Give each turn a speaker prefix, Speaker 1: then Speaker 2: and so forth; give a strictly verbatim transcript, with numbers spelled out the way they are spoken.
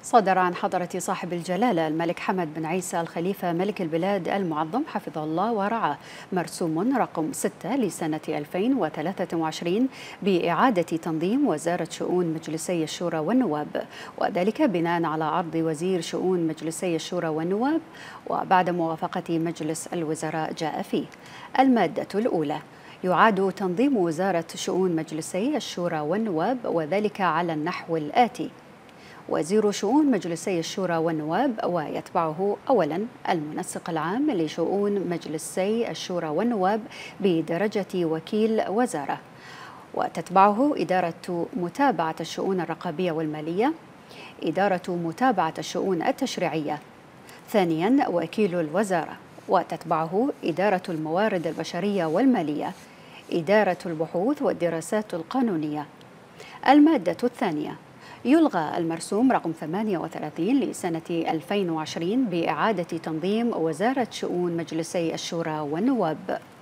Speaker 1: صدر عن حضرة صاحب الجلالة الملك حمد بن عيسى الخليفة ملك البلاد المعظم حفظه الله ورعاه مرسوم رقم ستة لسنة ألفين وثلاثة وعشرين بإعادة تنظيم وزارة شؤون مجلسي الشورى والنواب، وذلك بناء على عرض وزير شؤون مجلسي الشورى والنواب وبعد موافقة مجلس الوزراء. جاء فيه المادة الأولى: يعاد تنظيم وزارة شؤون مجلسي الشورى والنواب، وذلك على النحو الآتي: وزير شؤون مجلسي الشورى والنواب، ويتبعه أولا المنسق العام لشؤون مجلسي الشورى والنواب بدرجة وكيل وزارة، وتتبعه إدارة متابعة الشؤون الرقابية والمالية، إدارة متابعة الشؤون التشريعية، ثانيا وكيل الوزارة، وتتبعه إدارة الموارد البشرية والمالية، إدارة البحوث والدراسات القانونية. المادة الثانية: يلغى المرسوم رقم ثمانية وثلاثين لسنة ألفين وعشرين بإعادة تنظيم وزارة شؤون مجلسي الشورى والنواب.